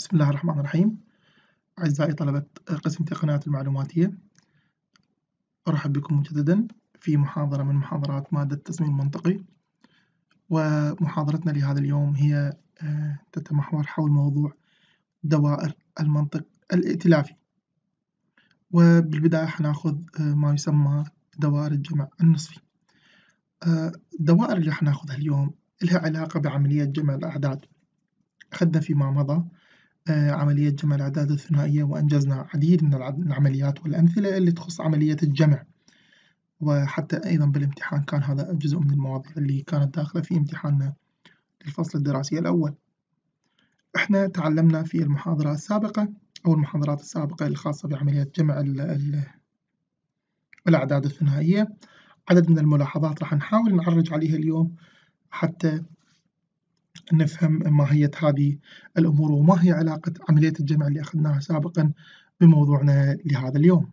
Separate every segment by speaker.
Speaker 1: بسم الله الرحمن الرحيم. أعزائي طلبة قسم تقنيات المعلوماتية، أرحب بكم مجددا في محاضرة من محاضرات مادة التصميم المنطقي. ومحاضرتنا لهذا اليوم هي تتمحور حول موضوع دوائر المنطق الائتلافي. وبالبداية حناخذ ما يسمى دوائر الجمع النصفي. الدوائر اللي حناخذها اليوم لها علاقة بعملية جمع الأعداد. أخذنا فيما مضى عملية جمع الأعداد الثنائية، وأنجزنا عديد من العمليات والأمثلة اللي تخص عملية الجمع، وحتى أيضا بالامتحان كان هذا جزء من المواضيع اللي كانت داخلة في امتحاننا للفصل الدراسي الأول. احنا تعلمنا في المحاضرة السابقة أو المحاضرات السابقة الخاصة بعملية جمع الأعداد الثنائية عدد من الملاحظات راح نحاول نعرج عليها اليوم حتى نفهم ماهية هذه الأمور وما هي علاقة عملية الجمع اللي أخذناها سابقا بموضوعنا لهذا اليوم.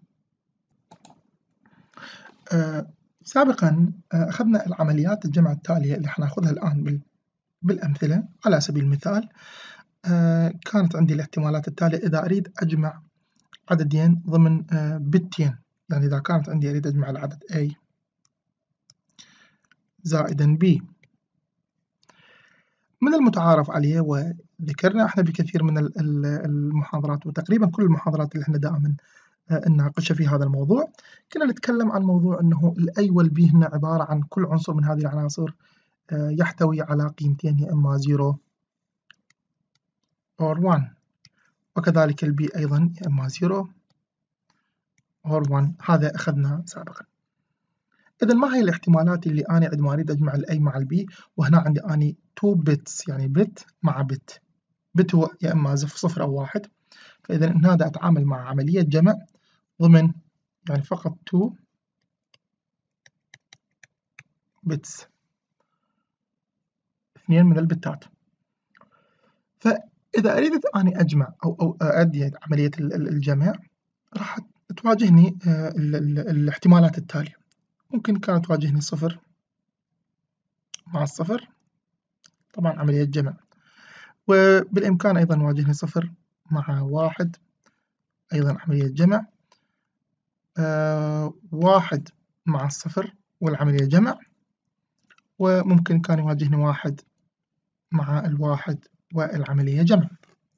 Speaker 1: سابقا أخذنا العمليات الجمع التالية اللي حناخذها الآن بالأمثلة. على سبيل المثال كانت عندي الاحتمالات التالية إذا أريد أجمع عددين ضمن بتين، يعني إذا كانت عندي أريد أجمع العدد A زائدا B. من المتعارف عليه وذكرنا احنا بكثير من المحاضرات، وتقريبا كل المحاضرات اللي احنا دائما نناقشها في هذا الموضوع، كنا نتكلم عن موضوع انه الاي والبي هن عبارة عن كل عنصر من هذه العناصر يحتوي على قيمتين، يا اما 0 or 1، وكذلك البي ايضا يا اما 0 or 1. هذا اخذناه سابقا. إذا ما هي الاحتمالات اللي أنا عندما أريد أجمع الأي مع البي؟ وهنا عندي أني 2 بيتس، يعني بت مع بت. بت هو يا إما 0 أو 1، فإذا هنا أتعامل مع عملية جمع ضمن يعني فقط 2 بيتس، 2 من البتات. فإذا أريد أني أجمع أو أؤدي عملية الجمع راح تواجهني الاحتمالات التالية. ممكن كانت تواجهني 0 مع 0، طبعا عملية جمع، وبالإمكان أيضا واجهني 0 مع 1، أيضا عملية جمع، 1 مع 0 والعملية جمع، وممكن كان يواجهني 1 مع 1 والعملية جمع.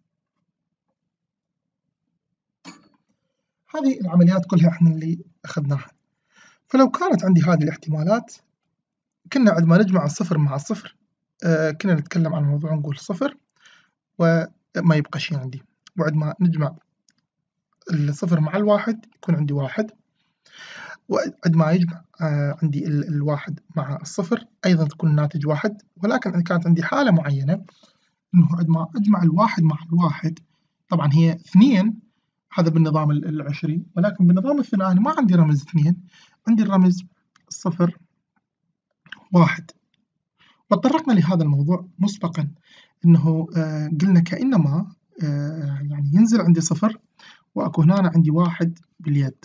Speaker 1: هذه العمليات كلها احنا اللي أخذناها. فلو كانت عندي هذه الاحتمالات، كنا عندما نجمع 0 مع 0 كنا نتكلم عن موضوع نقول 0 وما يبقى شيء عندي، وعندما نجمع 0 مع 1 يكون عندي 1، وعندما يجمع عندي 1 مع 0 أيضا تكون الناتج 1. ولكن كانت عندي حالة معينة إنه عندما أجمع 1 مع 1، طبعا هي 2، هذا بالنظام العشري، ولكن بالنظام الثنائي ما عندي رمز 2، عندي الرمز 0 1. وتطرقنا لهذا الموضوع مسبقا، إنه قلنا كأنما يعني ينزل عندي 0 وأكو هنا عندي 1 باليد،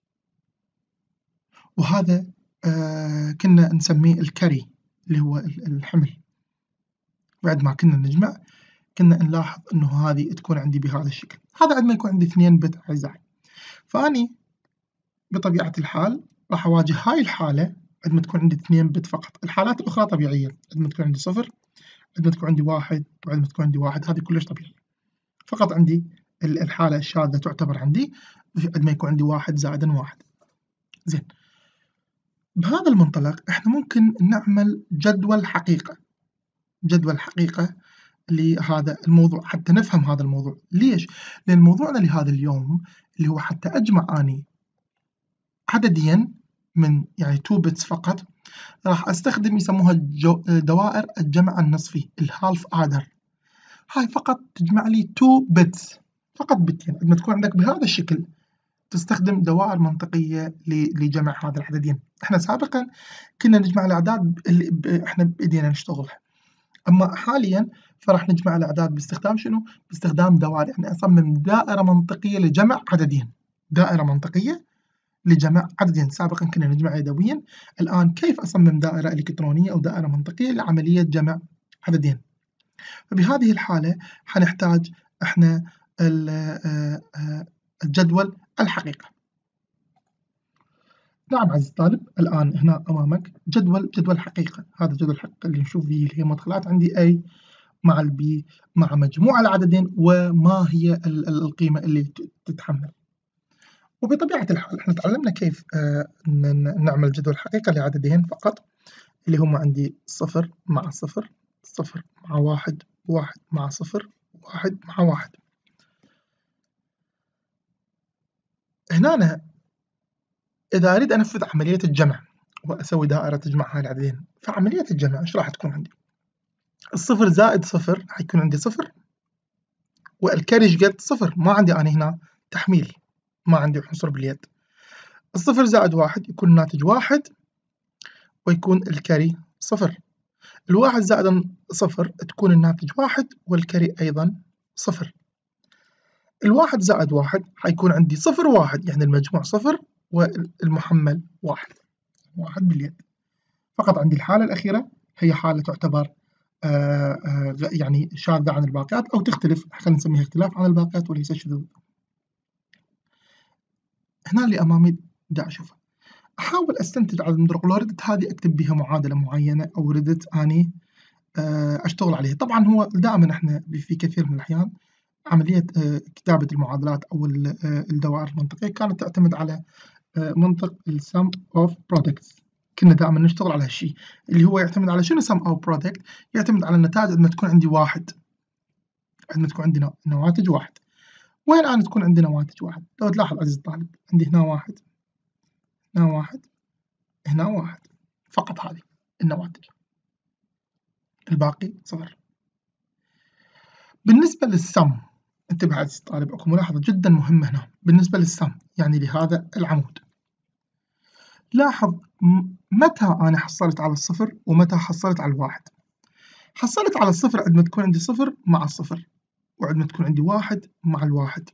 Speaker 1: وهذا كنا نسميه الكري اللي هو الحمل. بعد ما كنا نجمع كنا نلاحظ إنه هذه تكون عندي بهذا الشكل. هذا عندما يكون عندي 2 بت أعزائي، فأني بطبيعة الحال راح أواجه هاي الحالة عندما تكون عندي 2 بت فقط. الحالات الأخرى طبيعية، عندما تكون عندي 0، عندما تكون عندي 1، وعندما تكون عندي 1، هذه كلش طبيعية. فقط عندي الحالة الشاذة تعتبر عندي عندما يكون عندي 1 زائدا 1. زين، بهذا المنطلق احنا ممكن نعمل جدول حقيقة لهذا الموضوع حتى نفهم هذا الموضوع. ليش؟ لأن موضوعنا لهذا اليوم اللي هو حتى أجمع أني عددين من يعني 2 بيتس فقط، راح أستخدم يسموها دوائر الجمع النصفي، الهالف آدر. هاي فقط تجمع لي 2 بيتس، فقط بتين. عندما تكون عندك بهذا الشكل تستخدم دوائر منطقية لجمع هذا العددين. احنا سابقا كنا نجمع الأعداد اللي احنا بإيدينا نشتغلها، أما حاليا فراح نجمع الأعداد باستخدام شنو؟ باستخدام دوائر، يعني أصمم دائرة منطقية لجمع عددين، دائرة منطقية لجمع عددين. سابقا كنا نجمع يدويا، الآن كيف أصمم دائرة إلكترونية أو دائرة منطقية لعملية جمع عددين؟ فبهذه الحالة حنحتاج إحنا الجدول الحقيقة. نعم عزيزي الطالب، الآن هنا أمامك جدول حقيقة. هذا جدول الحقيقة اللي نشوف فيه اللي هي مدخلات عندي A مع B مع مجموع العددين وما هي القيمة اللي تتحمل. وبطبيعة الحال احنا تعلمنا كيف نعمل جدول حقيقة لعددين فقط، اللي هم عندي 0 مع 0 0 مع 1 1 مع 0 1 مع 1. هنا أنا إذا أريد أنفذ عملية الجمع وأسوي دائرة تجمع هاي العددين، فعملية الجمع إيش راح تكون عندي؟ الصفر زائد صفر حيكون عندي صفر، والكاري قد صفر، ما عندي أنا هنا تحميل، ما عندي عنصر باليد. الصفر زائد واحد يكون الناتج واحد ويكون الكاري صفر. الواحد زائد صفر تكون الناتج واحد والكاري أيضا صفر. الواحد زائد واحد حيكون عندي صفر واحد، يعني المجموع صفر والمحمل واحد باليد. فقط عندي الحالة الأخيرة هي حالة تعتبر يعني شاذة عن الباقيات أو تختلف، خلينا نسميها اختلاف عن الباقيات وليس شذوذ. هنا اللي أمامي دا أشوفه، أحاول أستنتج عدد من الطرق. لو ردت هذه أكتب بها معادلة معينة أو ردت أني أشتغل عليها. طبعا هو دائما إحنا في كثير من الأحيان عملية كتابة المعادلات أو الدوائر المنطقية كانت تعتمد على منطق السم أوف برودكتس. كنا دائما نشتغل على هالشيء اللي هو يعتمد على شنو سم أوف برودكت، يعتمد على النتائج عندما تكون عندي واحد، عندما تكون عندنا نواتج واحد. وين أنا تكون عندي نواتج واحد؟ لو تلاحظ عزيزي الطالب عندي هنا واحد، هنا واحد، هنا واحد، فقط هذه النواتج، الباقي صفر. بالنسبة للسم، انتبه عزيزي الطالب، اكو ملاحظة جدا مهمة هنا بالنسبة للسم، يعني لهذا العمود. لاحظ متى أنا حصلت على الصفر ومتى حصلت على الواحد. حصلت على الصفر عندما تكون عندي صفر مع الصفر، وعندما تكون عندي واحد مع الواحد.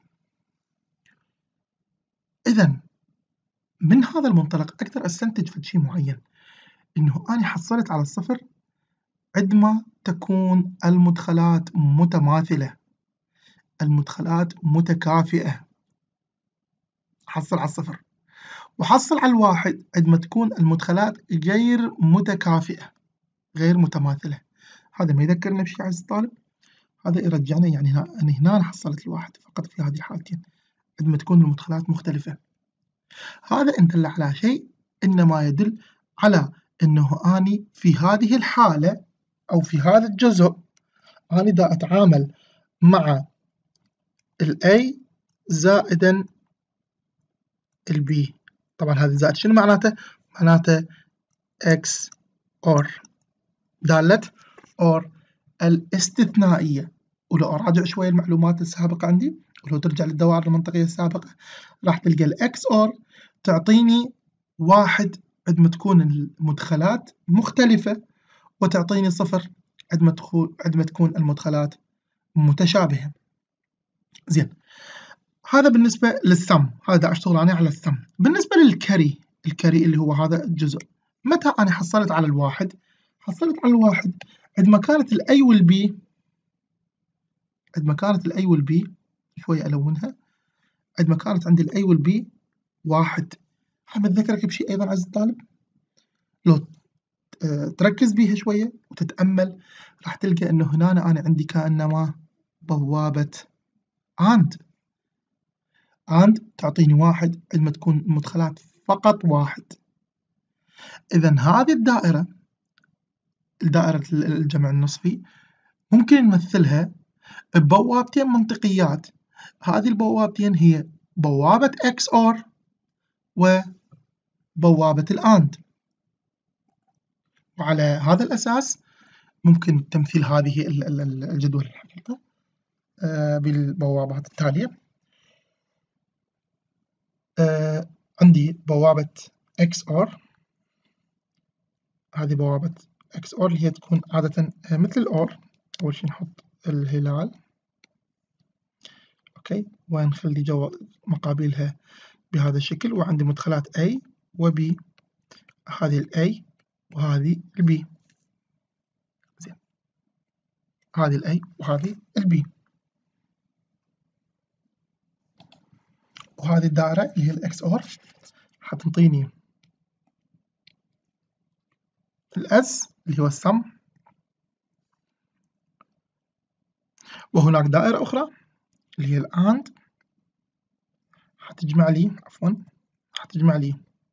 Speaker 1: إذا من هذا المنطلق أقدر أستنتج في شيء معين، إنه أنا حصلت على الصفر عندما تكون المدخلات متماثلة، المدخلات متكافئة، حصل على الصفر. وحصل على الواحد عندما تكون المدخلات غير متكافئة، غير متماثلة. هذا ما يذكرنا بشيء عزيزي الطالب؟ هذا يرجعنا يعني هنا أنا حصلت الواحد فقط في هذه الحالتين عندما تكون المدخلات مختلفة. هذا إن دل على شيء إنما يدل على أنه أني في هذه الحالة أو في هذا الجزء أنا دا أتعامل مع ال A زائدا ال B. طبعا هذا زائد شنو معناته؟ معناته X OR دالة OR الاستثنائية. ولو أراجع شوية المعلومات السابقة عندي، ولو ترجع للدوائر المنطقية السابقة، راح تلقى ال XOR تعطيني واحد عندما تكون المدخلات مختلفة، وتعطيني صفر عندما تكون المدخلات متشابهة. زين، هذا بالنسبة للسم، هذا أشتغل أنا على السم. بالنسبة للكري، الكري اللي هو هذا الجزء، متى أنا حصلت على الواحد؟ حصلت على الواحد عندما كانت الأي والبي، عندما كانت الأي والبي، شوية ألونها، عندما كانت عندي الأي والبي واحد. حاب أذكرك بشيء أيضا عزيزي الطالب، لو تركز بيها شوية وتتأمل راح تلقى إنه هنا أنا عندي كأنما بوابة AND تعطيني واحد عندما تكون المدخلات فقط واحد. إذا هذه الدائرة الجمع النصفي ممكن نمثلها ببوابتين منطقيات. هذه البوابتين هي بوابة XOR وبوابة الAND. وعلى هذا الأساس ممكن تمثيل هذه الجدول الحقيقة بالبوابات التالية. عندي بوابة XOR، هذه بوابة XOR اللي هي تكون عادة مثل الأور. أول شيء نحط الهلال، أوكي، ونخلي مقابلها بهذا الشكل. وعندي مدخلات A و B، هذه ال A وهذه ال B. زين، هذه ال A وهذه ال B. وهذه الدائرة اللي هي الإكس أور حتنطيني الأس اللي هو السم، وهناك دائرة أخرى اللي هي الأند حتجمع لي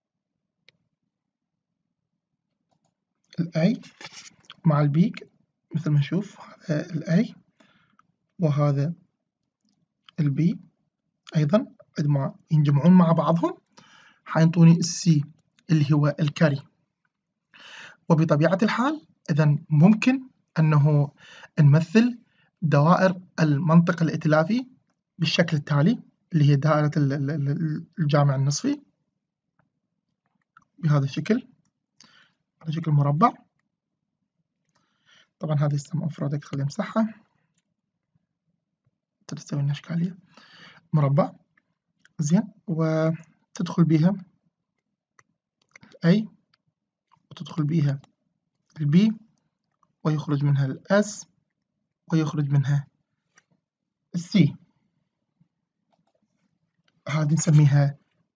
Speaker 1: الأي مع البيك مثل ما نشوف، هذا الأي وهذا البي أيضا عندما ينجمعون مع بعضهم حينطوني السي اللي هو الكاري. وبطبيعة الحال إذا ممكن أنه نمثل دوائر المنطق الائتلافي بالشكل التالي اللي هي دائرة الجامع النصفي بهذا الشكل، على شكل مربع. طبعا هذه السم أفرادك خلينا نمسحها تسوي لنا إشكالية. مربع زين، وتدخل بها A وتدخل بها البي ويخرج منها الأس ويخرج منها السي. هذه نسميها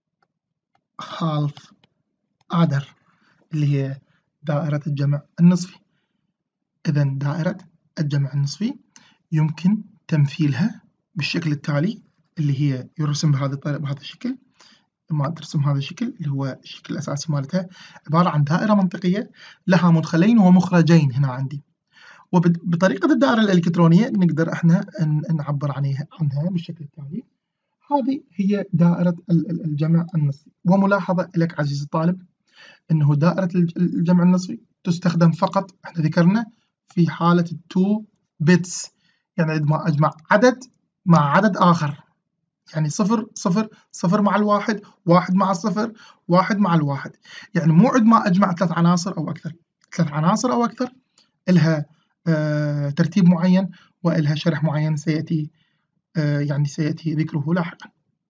Speaker 1: half adder اللي هي دائرة الجمع النصفي. إذا دائرة الجمع النصفي يمكن تمثيلها بالشكل التالي اللي هي يرسم بهذه الطريقة بهذا الشكل. لما ترسم هذا الشكل اللي هو الشكل الأساسي مالتها عبارة عن دائرة منطقية لها مدخلين ومخرجين هنا عندي، وبطريقة الدائرة الإلكترونية نقدر احنا نعبر عنها بالشكل التالي. هذه هي دائرة الجمع النصفي. وملاحظة لك عزيزي الطالب أنه دائرة الجمع النصفي تستخدم فقط احنا ذكرنا في حالة 2 بيتس، يعني عندما أجمع عدد مع عدد آخر، يعني 0 0 0 مع الواحد، 1 مع الصفر، 1 مع الواحد. يعني مو عندما أجمع 3 عناصر أو أكثر. 3 عناصر أو أكثر إلها ترتيب معين وإلها شرح معين سيأتي سيأتي ذكره لاحقا.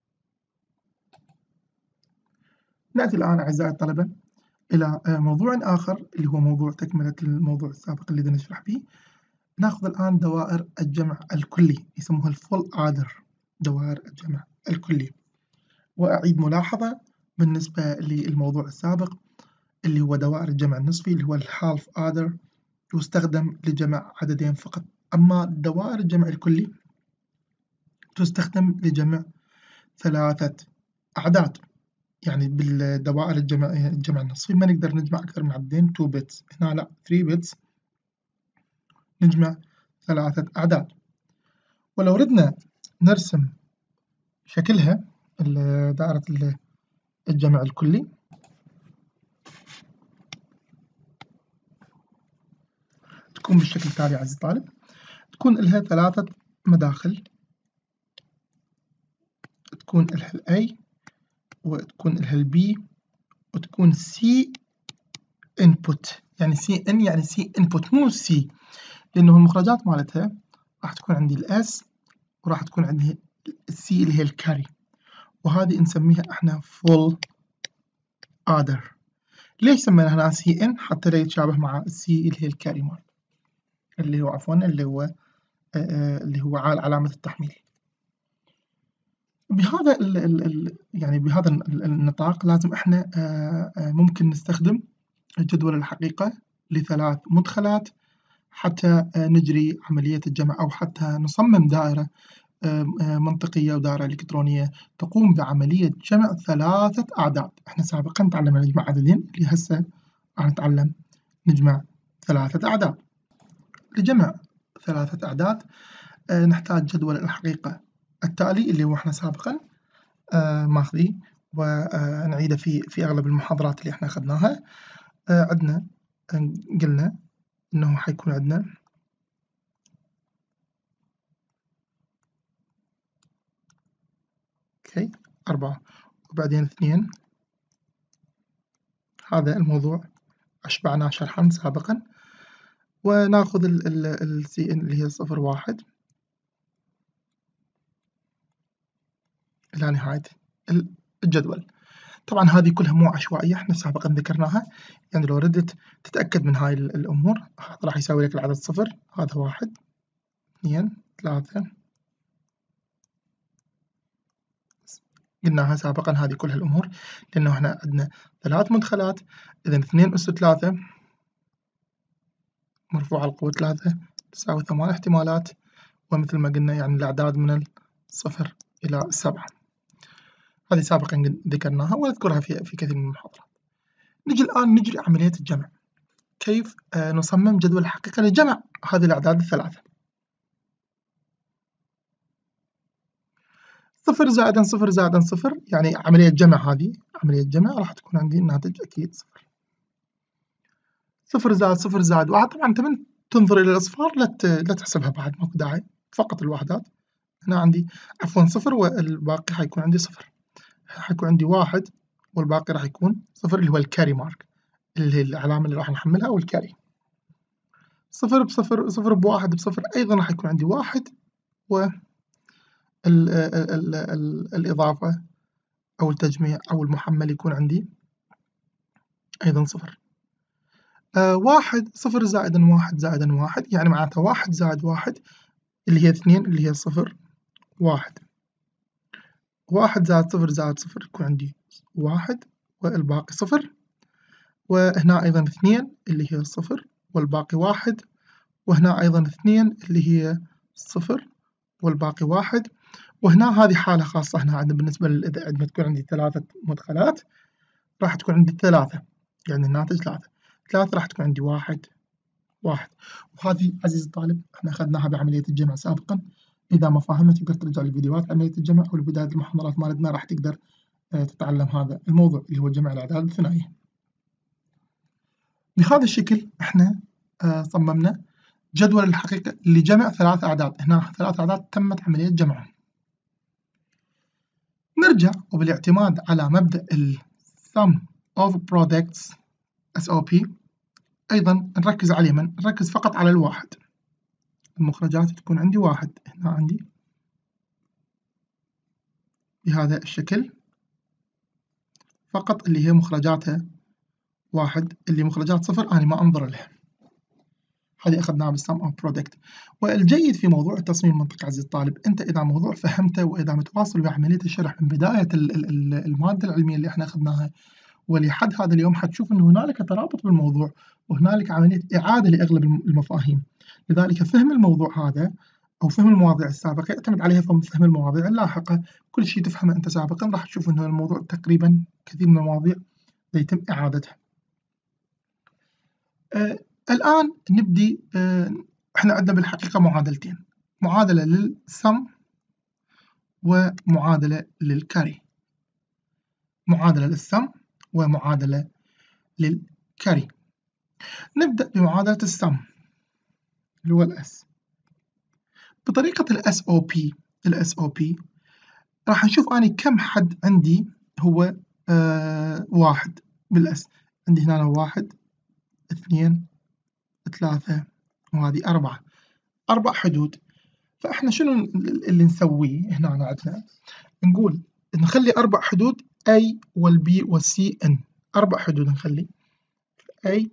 Speaker 1: نأتي الآن أعزائي الطلبة إلى موضوع آخر اللي هو موضوع تكملة الموضوع السابق اللي نشرح به. نأخذ الآن دوائر الجمع الكلي، يسموها الفول آدر، دوائر الجمع الكلي. وأعيد ملاحظة بالنسبة للموضوع السابق اللي هو دوائر الجمع النصفي اللي هو الهالف آدر يستخدم لجمع عددين فقط، أما دوائر الجمع الكلي تستخدم لجمع 3 أعداد. يعني بالدوائر الجمع النصفي ما نقدر نجمع أكثر من عددين 2 بيتس، هنا لا 3 بيتس نجمع 3 أعداد. ولو ردنا نرسم شكلها دائرة الجمع الكلي تكون بالشكل التالي عزيزي الطالب. تكون لها 3 مداخل، تكون لها A وتكون لها B وتكون C input، يعني CN يعني C input مو C، لأنه المخرجات مالتها راح تكون عندي الS وراح تكون عندي C اللي هي الكاري، وهذه نسميها احنا full adder. ليش سمينا هنا CN؟ حتى لا يتشابه مع C اللي هي الكاري مال اللي هو عفوا اللي هو علامة التحميل. بهذا يعني بهذا النطاق لازم احنا ممكن نستخدم جدول الحقيقة ل3 مدخلات حتى نجري عملية الجمع، أو حتى نصمم دائرة منطقية ودائرة إلكترونية تقوم بعملية جمع 3 أعداد. احنا سابقا تعلمنا نجمع عددين، اللي هسه راح نتعلم نجمع 3 أعداد. لجمع 3 أعداد نحتاج جدول الحقيقة التالي اللي هو احنا سابقا ماخذيه ونعيده في أغلب المحاضرات اللي احنا أخذناها. عندنا قلنا إنه حيكون عندنا أوكي 4 وبعدين 2. هذا الموضوع أشبعناه شرحا سابقا. وناخذ ال CN اللي هي 0 1 إلى نهاية الجدول. طبعا هذه كلها مو عشوائية، احنا سابقا ذكرناها. يعني لو ردت تتأكد من هاي الأمور، هذا راح يساوي لك العدد 0، هذا 1 2 3 قلناها سابقا هذه كل هالأمور، لأنه احنا عندنا 3 مدخلات، إذا 2 أس 3 مرفوع على القوة 3 تساوي 8 احتمالات، ومثل ما قلنا يعني الأعداد من 0 إلى 7. هذه سابقا ذكرناها ونذكرها في كثير من المحاضرات. نجي الآن نجري عملية الجمع. كيف نصمم جدول الحقيقة لجمع هذه الأعداد الثلاثة؟ 0 زائدا 0 زائدا 0 يعني عملية جمع، هذه عملية جمع راح تكون عندي الناتج أكيد 0. 0 زائد 0 زائد 1، طبعا أنت من تنظر إلى الأصفار لا تحسبها بعد، ماكو داعي، فقط الوحدات. هنا عندي عفوا 0 والباقي حيكون عندي 0، حيكون عندي 1 والباقي راح يكون 0 اللي هو الكاري مارك، اللي هي العلامة اللي راح نحملها أو الكاري. 0 بصفر، 0 بواحد بصفر، أيضا راح يكون عندي 1 الإضافة أو التجميع أو المحمل يكون عندي أيضا 0. 1 0 زائدا 1 زائدا 1 يعني معناتها 1 زائد 1 اللي هي 2 اللي هي 0 1. 1 زائد 0 زائد 0 يكون عندي 1 والباقي 0، وهنا أيضا 2 اللي هي 0 والباقي 1، وهنا أيضا 2 اللي هي 0 والباقي 1. وهنا هذه حالة خاصة، هنا عندنا بالنسبة إذا عندما تكون عندي 3 مدخلات راح تكون عندي 3 يعني الناتج 3 راح تكون عندي 1 1. وهذه عزيزي الطالب احنا أخذناها بعملية الجمع سابقا، إذا ما فهمت تقدر ترجع لفيديوهات عملية الجمع أو لبداية المحاضرات مالتنا راح تقدر تتعلم هذا الموضوع اللي هو جمع الأعداد الثنائية. بهذا الشكل احنا صممنا جدول الحقيقة لجمع 3 أعداد، هنا 3 أعداد تمت عملية جمعهم. نرجع وبالاعتماد على مبدأ ال Sum of Products SOP أيضا نركز على اليمين، نركز فقط على الواحد، المخرجات تكون عندي 1 هنا عندي بهذا الشكل فقط، اللي هي مخرجاتها 1، اللي مخرجات 0 أنا ما أنظر لها. هذه أخذناها بالسم أوف برودكت. والجيد في موضوع التصميم المنطقي عزيزي الطالب، أنت إذا موضوع فهمته وإذا متواصل بعملية الشرح من بداية المادة العلمية اللي احنا أخذناها ولحد هذا اليوم، حتشوف أنه هنالك ترابط بالموضوع وهنالك عملية إعادة لأغلب المفاهيم. لذلك فهم الموضوع هذا أو فهم المواضيع السابقة يعتمد عليها فهم المواضيع اللاحقة، كل شيء تفهمه أنت سابقا راح تشوف أنه الموضوع تقريبا كثير من المواضيع يتم إعادتها. الآن نبدي. احنا عندنا بالحقيقة معادلتين، معادلة للسم ومعادلة للكاري، معادلة للسم ومعادلة للكاري. نبدأ بمعادلة السم اللي هو الأس. بطريقة ال SOP راح نشوف أنا كم حد عندي هو 1 بالأس، عندي هنا 1 2 3 وهذه 4 حدود. فإحنا شنو اللي نسويه هنا عندنا؟ نقول نخلي 4 حدود A والB والC N، 4 حدود نخلي A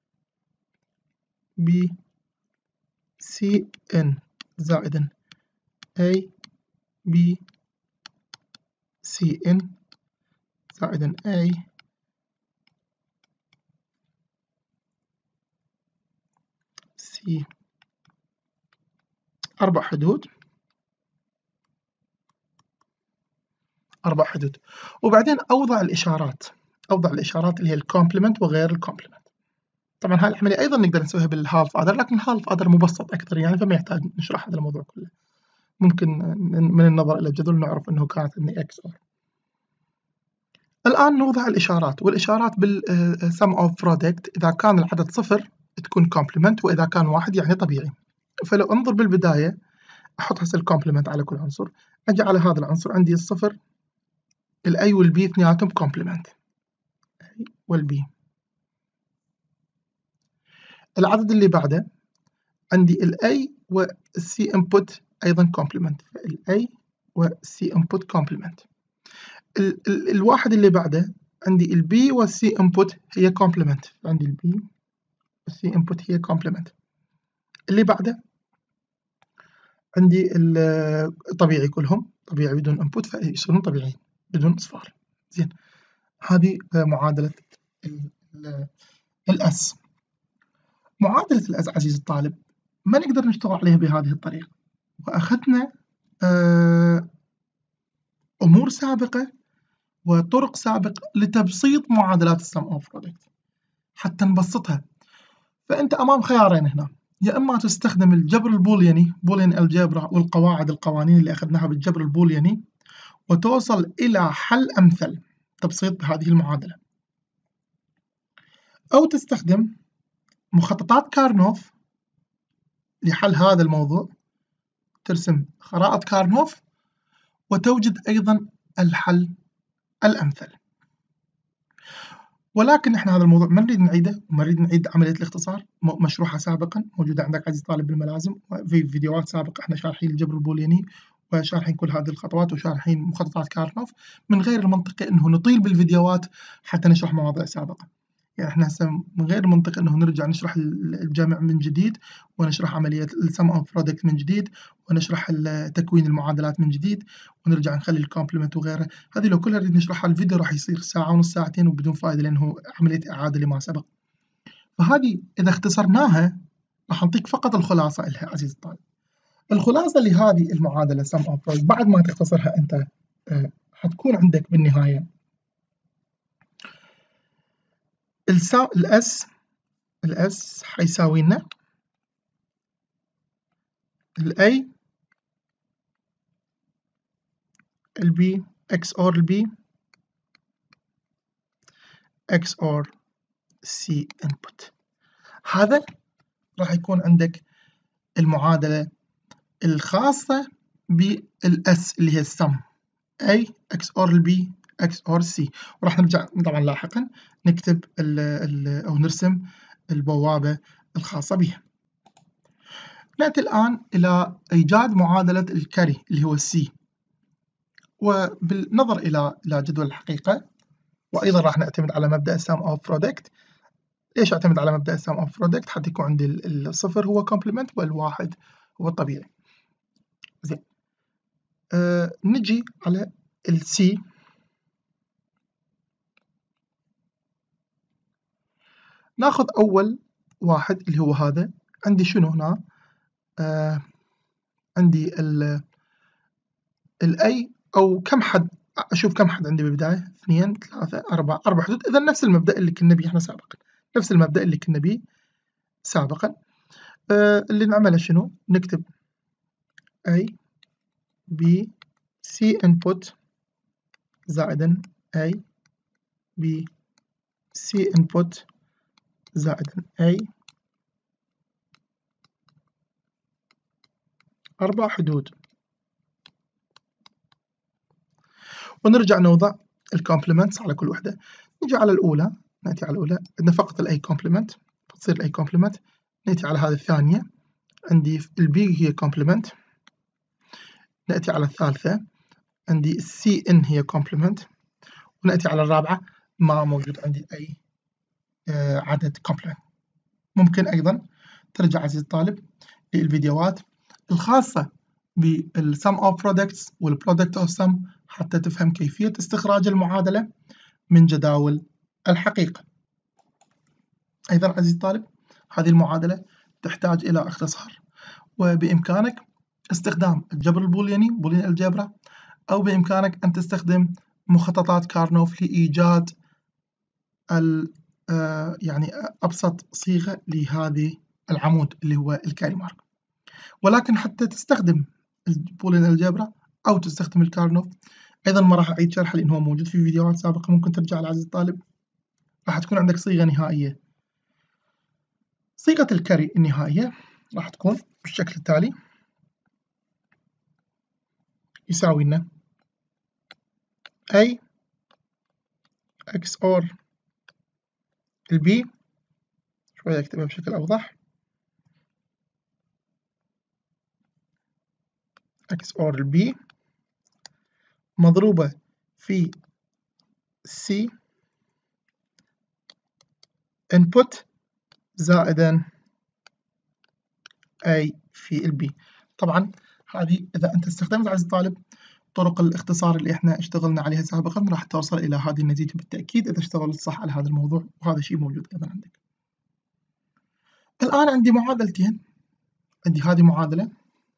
Speaker 1: B C N زائدا A B C N زائدا A C، 4 حدود 4 حدود. وبعدين أوضع الإشارات اللي هي الكومبلمنت وغير الكومبلمنت. طبعا هاي العملية أيضا نقدر نسويها بالهالف أدر، لكن الهالف أدر مبسط أكثر يعني فما يحتاج نشرح هذا الموضوع كله. ممكن من النظر إلى الجدول نعرف أنه كانت عندي X OR. الآن نوضع الإشارات، والإشارات بالsum of product إذا كان العدد 0 تكون complement، وإذا كان 1 يعني طبيعي. فلو انظر بالبداية أحط هسه الكومبلمنت على كل عنصر، أجي على هذا العنصر عندي الصفر الأي والبي اثنيناتهم كومبلمنت، A والبي. العدد اللي بعده عندي الأي والسي انبوت أيضا كومبلمنت، الأي والسي انبوت كومبلمنت. الواحد اللي بعده عندي البي والسي انبوت هي كومبلمنت، عندي البي والسي انبوت هي كومبلمنت. اللي بعده عندي الطبيعي كلهم طبيعي بدون انبوت فيصيرون طبيعيين. بدون إصفار. زين، هذه معادلة الأس. معادلة الأس عزيزي الطالب ما نقدر نشتغل عليها بهذه الطريقة، وأخذنا أمور سابقة وطرق سابقة لتبسيط معادلات السم أوف برودكت حتى نبسطها. فأنت أمام خيارين هنا، يا إما تستخدم الجبر البولياني بوليان الجبرا والقواعد القوانين اللي أخذناها بالجبر البولياني وتوصل إلى حل أمثل تبسيط هذه المعادلة، أو تستخدم مخططات كارنوف لحل هذا الموضوع، ترسم خرائط كارنوف وتوجد أيضا الحل الأمثل. ولكن احنا هذا الموضوع ما نريد نعيده وما نريد نعيد عملية الاختصار، مشروحة سابقا موجودة عندك عزيزي الطالب بالملازم، وفي فيديوهات سابقة احنا شارحين الجبر البولياني وشارحين كل هذه الخطوات وشارحين مخططات كارنوف. من غير المنطقي انه نطيل بالفيديوهات حتى نشرح مواضيع سابقة. يعني احنا هسه من غير المنطقي انه نرجع نشرح الجامع من جديد ونشرح عملية السم اوف برودكت من جديد ونشرح تكوين المعادلات من جديد ونرجع نخلي الكومبلمنت وغيره. هذه لو كلها نريد نشرحها الفيديو راح يصير ساعة ونص ساعتين وبدون فائدة لأنه عملية إعادة لما سبق. فهذه إذا اختصرناها راح نعطيك فقط الخلاصة لها عزيزي الطالب. الخلاصة لهذه المعادلة sum of products بعد ما تختصرها أنت حتكون عندك بالنهاية الأس حيساوي لنا الA الB XOR الB XOR C input. هذا راح يكون عندك المعادلة الخاصة بالأس اللي هي السم A XOR B XOR C. وراح نرجع طبعا لاحقا نكتب أو نرسم البوابة الخاصة بها. نأتي الآن إلى إيجاد معادلة الكاري اللي هو C، وبالنظر إلى جدول الحقيقة، وأيضا راح نعتمد على مبدأ السم أوف برودكت. ليش أعتمد على مبدأ السم أوف برودكت؟ حتى يكون عندي الصفر هو كومبلمنت والواحد هو الطبيعي. زين، نجي على السي. ناخذ أول واحد اللي هو هذا. عندي شنو هنا؟ عندي الأي أو كم حد، أشوف كم حد عندي بالبداية 2 3 4 حدود. إذا نفس المبدأ اللي كنا بيه إحنا سابقا، نفس المبدأ اللي كنا بيه سابقا. اللي نعمله شنو؟ نكتب A B C input زائدا A B C input زائدا A 4 حدود، ونرجع نوضع الكومبلمنتس على كل وحدة. نجي على الأولى، نأتي على الأولى عندنا فقط الأي كومبلمنت فتصير الأي كومبلمنت. نأتي على هذه الثانية عندي البي هي كومبلمنت. نأتي على الثالثة عندي السي ان هي كومبلمنت. ونأتي على الرابعة ما موجود عندي أي عدد كومبلمنت. ممكن أيضا ترجع عزيزي الطالب للفيديوهات الخاصة بالسم اوف برودكتس والبرودكت اوف سم حتى تفهم كيفية استخراج المعادلة من جداول الحقيقة. أيضا عزيزي الطالب هذه المعادلة تحتاج إلى اختصار، وبإمكانك استخدام الجبر البولياني بوليان الجبرا، أو بإمكانك أن تستخدم مخططات كارنوف لإيجاد يعني أبسط صيغة لهذه العمود اللي هو الكاري مارك. ولكن حتى تستخدم البوليان الجبرا أو تستخدم الكارنوف أيضا ما راح أعيد شرحه لأنه موجود في فيديوهات سابقة، ممكن ترجع لعزيزي الطالب. راح تكون عندك صيغة نهائية. صيغة الكاري النهائية راح تكون بالشكل التالي، يساوي لنا A XOR الB، شوية أكتبها بشكل أوضح، XOR الB مضروبة في C input زائدا A في الB. طبعا هذه إذا أنت استخدمت عزيزي الطالب طرق الاختصار اللي احنا اشتغلنا عليها سابقا راح توصل إلى هذه النتيجة بالتأكيد إذا اشتغلت صح على هذا الموضوع، وهذا شيء موجود أيضا عندك. الآن عندي معادلتين، عندي هذه معادلة،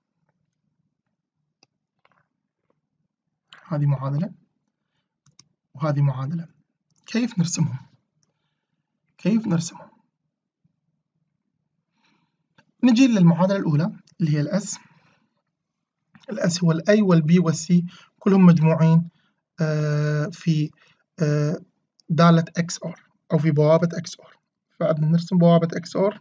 Speaker 1: هذه معادلة، وهذه معادلة. كيف نرسمهم؟ كيف نرسمهم؟ نجي للمعادلة الأولى اللي هي الأس. الأس هو الأي والبي والسي كلهم مجموعين في دالة XOR أو في بوابة XOR. فعندنا نرسم بوابة XOR.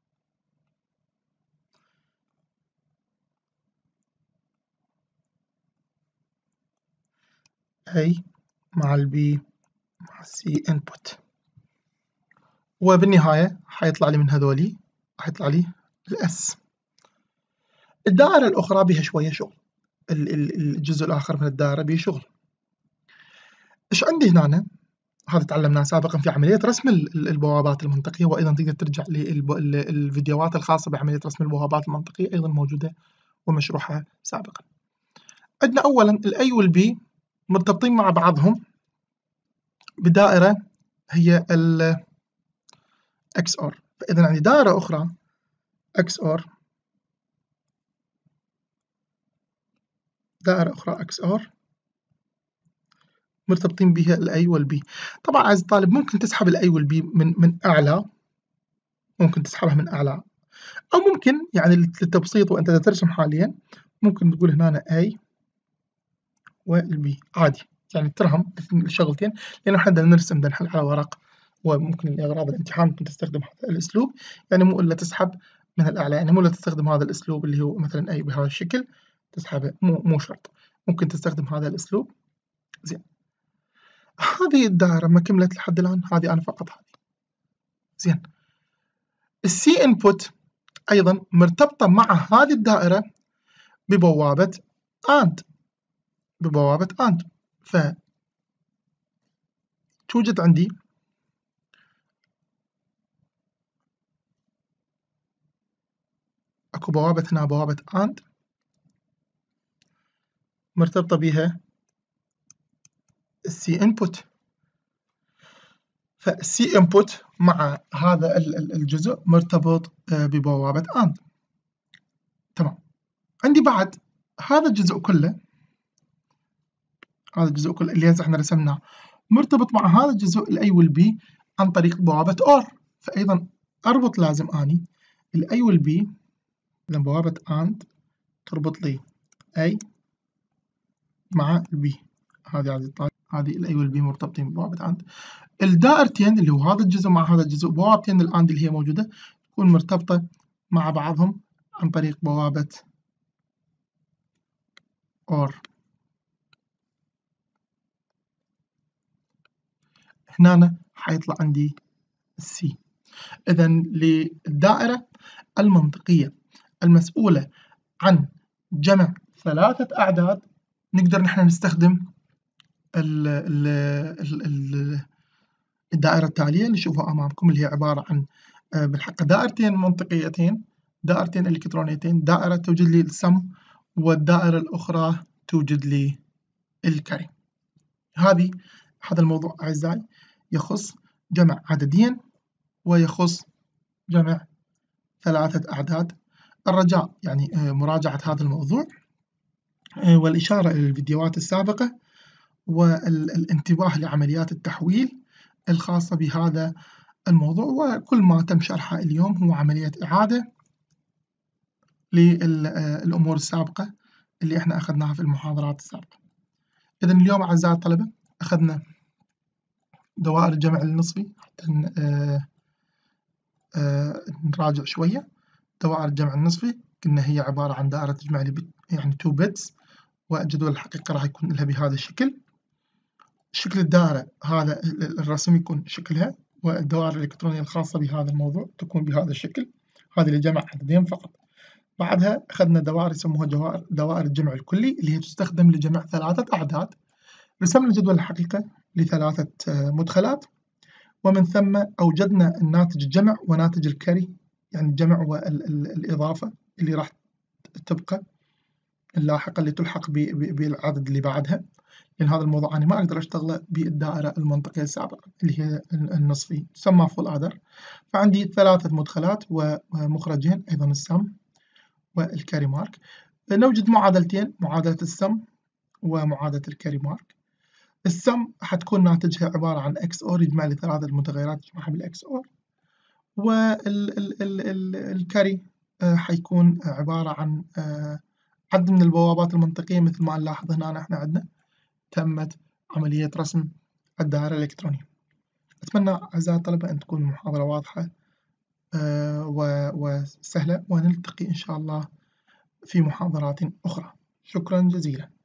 Speaker 1: A مع البي مع السي input، وبالنهاية حيطلع لي من هذولي حيطلع لي الأس. الدائرة الأخرى بها شوية شغل، الجزء الآخر من الدائرة به شغل. إيش عندي هنا؟ هذا تعلمناه سابقا في عملية رسم البوابات المنطقية، وأيضا تقدر ترجع للفيديوهات الخاصة بعملية رسم البوابات المنطقية أيضا موجودة ومشروحة سابقا. عندنا أولا الأي والبي مرتبطين مع بعضهم بدائرة هي ال XOR. فإذا عندي دائرة أخرى XOR، دائرة أخرى XOR مرتبطين بها الأي والبي. طبعا عزيزي الطالب ممكن تسحب الأي والبي من أعلى، ممكن تسحبها من أعلى، أو ممكن يعني للتبسيط وأنت ترسم حاليا ممكن تقول هنا A والبي عادي، يعني ترهم الشغلتين، لأن احنا بدنا نرسم، بدنا نحل على ورق، وممكن لأغراض الامتحان ممكن تستخدم هذا الأسلوب، يعني مو إلا تسحب من الأعلى، يعني مو إلا تستخدم هذا الأسلوب اللي هو مثلا أي بهذا الشكل تسحبه، مو شرط، ممكن تستخدم هذا الأسلوب. زين، هذه الدائرة ما كملت لحد الآن، هذه أنا فقط هذه. زين، السي انبوت أيضا مرتبطة مع هذه الدائرة ببوابة AND، ببوابة AND. فتوجد عندي أكو بوابة هنا، بوابة AND مرتبطة بها السي انبوت. فالسي انبوت مع هذا الجزء مرتبط ببوابة AND. تمام. عندي بعد هذا الجزء كله، هذا الجزء كله اللي هسه احنا رسمناه مرتبط مع هذا الجزء الاي والبي عن طريق بوابة OR. فأيضا أربط لازم أني الاي والبي، إذا بوابة AND تربط لي A مع البي. هذه عزيزي الطالب، هذه الاي والبي مرتبطين ببوابة AND. الدائرتين اللي هو هذا الجزء مع هذا الجزء، بوابتين الآند اللي هي موجودة تكون مرتبطة مع بعضهم عن طريق بوابة OR. هنا حيطلع عندي السي. إذا للدائرة المنطقية المسؤولة عن جمع ثلاثة أعداد نقدر نحن نستخدم الدائرة التالية اللي نشوفها أمامكم، اللي هي عبارة عن بالحقيقة دائرتين منطقيتين، دائرتين إلكترونيتين، دائرة توجد لي السم، والدائرة الأخرى توجد لي الكاري. هذا الموضوع أعزائي يخص جمع عددين ويخص جمع ثلاثة أعداد. الرجاء يعني مراجعة هذا الموضوع والإشارة إلى الفيديوهات السابقة والانتباه لعمليات التحويل الخاصة بهذا الموضوع، وكل ما تم شرحه اليوم هو عملية إعادة للأمور السابقة اللي احنا أخذناها في المحاضرات السابقة. إذا اليوم أعزائي الطلبة أخذنا دوائر الجمع النصفي حتى نراجع شوية. دوائر الجمع النصفي قلنا هي عبارة عن دائرة تجمع لي يعني 2 بيتس، وجدول الحقيقة راح يكون لها بهذا الشكل. شكل الدائرة هذا الرسم يكون شكلها، والدوائر الإلكترونية الخاصة بهذا الموضوع تكون بهذا الشكل، هذه لجمع عددين فقط. بعدها أخذنا دوائر يسموها دوائر الجمع الكلي اللي هي تستخدم لجمع ثلاثة أعداد. رسمنا جدول الحقيقة لثلاثة مدخلات، ومن ثم أوجدنا الناتج الجمع وناتج الكري، يعني الجمع والإضافة اللي راح تبقى اللاحقة اللي تلحق بالعدد اللي بعدها، لأن هذا الموضوع أنا ما أقدر أشتغله بالدائرة المنطقية السابقة اللي هي النصفي، تسمى full adder. فعندي 3 مدخلات ومخرجين أيضا السم والكاري مارك. نوجد معادلتين، معادلة السم ومعادلة الكاري مارك. السم حتكون ناتجها عبارة عن XOR، يجمع لي 3 المتغيرات يجمعها بالXOR، والكاري حيكون عبارة عن عد من البوابات المنطقية. مثل ما نلاحظ هنا احنا عندنا تمت عملية رسم الدائرة الإلكترونية. أتمنى أعزائي الطلبة أن تكون المحاضرة واضحة وسهلة، ونلتقي إن شاء الله في محاضرات أخرى. شكرا جزيلا.